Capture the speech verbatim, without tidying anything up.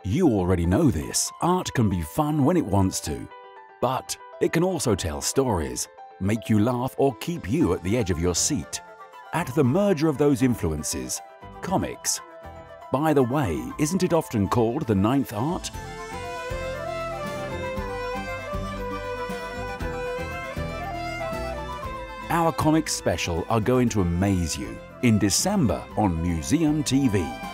You already know this, art can be fun when it wants to, but it can also tell stories, make you laugh or keep you at the edge of your seat. At the merger of those influences, comics. By the way, isn't it often called the ninth art? Our comics special are going to amaze you in December on Museum T V.